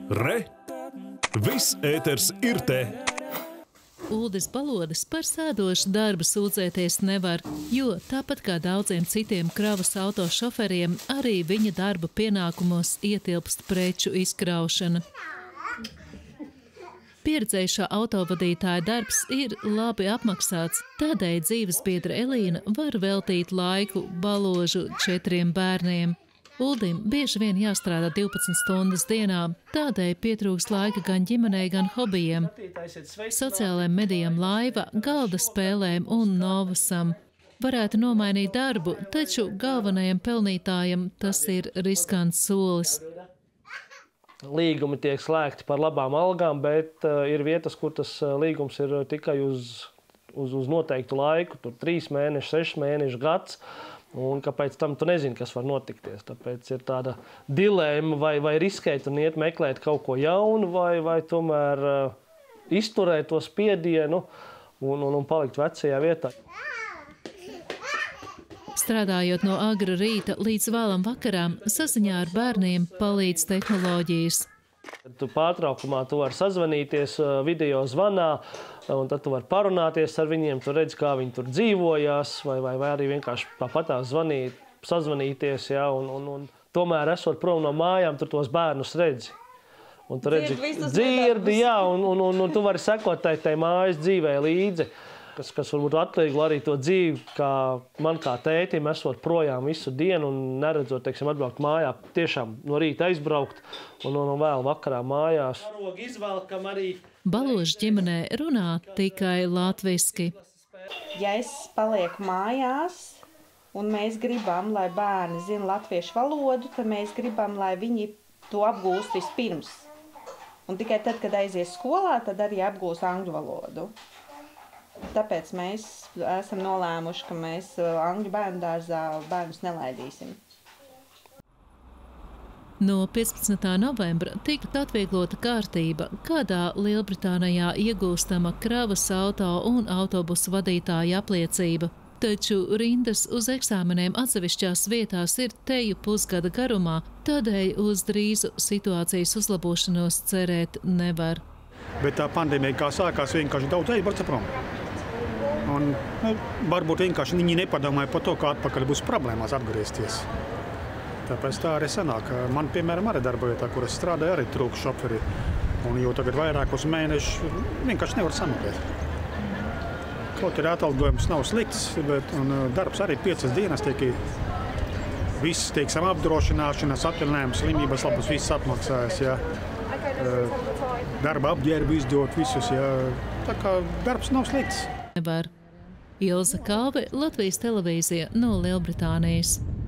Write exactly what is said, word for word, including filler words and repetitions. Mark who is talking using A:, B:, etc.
A: Re! Viss ēters ir te!
B: Uldis Balodis par sēdošu darbu sūdzēties nevar, jo tāpat kā daudziem citiem kravas auto šoferiem, arī viņa darba pienākumos ietilpst preču izkraušana. Pieredzējušā autovadītāja darbs ir labi apmaksāts, tādēļ dzīvesbiedra Elīna var veltīt laiku Baložu četriem bērniem. Uldim bieži vien jāstrādā divpadsmit stundas dienā, tādēļ pietrūks laika gan ģimenei, gan hobijiem. Sociālajiem medijam Laiva, galda spēlēm un Novusam. Varētu nomainīt darbu, taču galvenajam pelnītājam tas ir riskants solis.
C: Līgumi tiek slēgti par labām algām, bet uh, ir vietas, kur tas uh, līgums ir tikai uz, uz, uz noteiktu laiku, tur trīs mēneši, seši mēneši, gads. Un kāpēc tam tu nezini, kas var notikties. Tāpēc ir tāda dilēma, vai, vai riskēt un iet meklēt kaut ko jaunu, vai, vai tomēr uh, izturēt to spiedienu un, un, un palikt vecajā vietā.
B: Strādājot no agra rīta līdz vēlam vakarām, saziņā ar bērniem palīdz tehnoloģijas.
C: Tu pārtraukumā tu vari sazvanīties video zvanā, un tad tu vari parunāties ar viņiem, tu redzi, kā viņi tur dzīvojās, vai, vai, vai arī vienkārši tāpatās zvanīt, sazvanīties, ja, un, un, un tomēr esot prom no mājām, tur tos bērnus redzi. Un tu redzi, dzirdi, jā, un, un, un, un tu vari sekot tai, tai mājas dzīvē līdzi. Kas, kas varbūt atlieglo arī to dzīvi, kā man kā tētim, esot projām visu dienu un neredzot, teiksim, atbraukt mājā, tiešām no rīta aizbraukt un no vēl vakarā mājās.
B: Baložu ģimenē runā tikai latviski.
D: Ja es palieku mājās un mēs gribam, lai bērni zina latviešu valodu, tad mēs gribam, lai viņi to apgūst vispirms. Un tikai tad, kad aizies skolā, tad arī apgūst angļu valodu. Tāpēc mēs esam nolēmuši, ka mēs angļu bērnu dārzā bērnus nelaidīsim.
B: No piecpadsmitā novembra tika atvieglota kārtība, kādā Lielbritānijā iegūstama kravas auto un autobusu vadītāja apliecība. Taču rindas uz eksāmeniem atsevišķās vietās ir teju pusgada garumā, tādēļ uz drīzu situācijas uzlabošanos cerēt nevar.
E: Bet tā pandēmija, kā sākās, vienkārši daudz aizbrauca prom. Un, nu, varbūt vienkārši viņi nepadomāja par to, kā atpakaļ būs problēmās atgriezties. Tāpēc tā arī sanāk. Man, piemēram, arī darba vietā, kur es strādāju, arī trūkst šoferi. Un jau tagad vairākus mēnešus vienkārši nevar sameklēt. Kaut ir atalgojums nav slikts, bet un, darbs arī piecas dienas tiek viss, teiksim, apdrošināšanas, atvaļinājums, slimības labas, viss apmaksājas. Ja. Darba apģērbu izdot visus. Ja. Tā kā darbs nav slikts.
B: Ilza Kalve, Latvijas televīzija no Lielbritānijas.